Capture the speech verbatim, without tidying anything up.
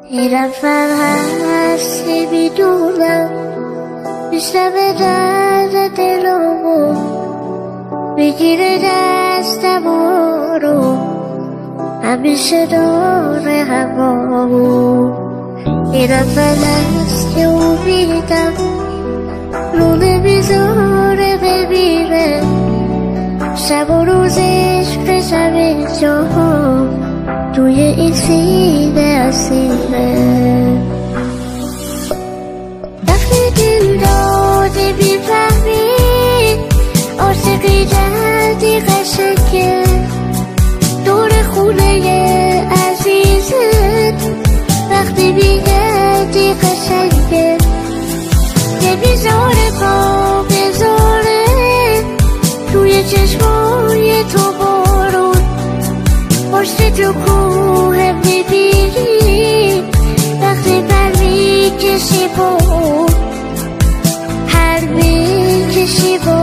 یه نفر هستی میدونم میشنوه درد دلمو میگیره دستمو رو همیشه داره همامو یه نفر هست که امیدم رو نمیذاره بمیره شب و روزش بشم جاها توی این سینه اسیره وقتی دل داده میفهمی عاشقی دردی قشنگه دور خونه عزیزت وقتی میگردی قشنگه نمیذاره پا بذاره توی چشمای تو بارون پشت تو کوه میبینی وقتی پر میکشی با هر میکشی با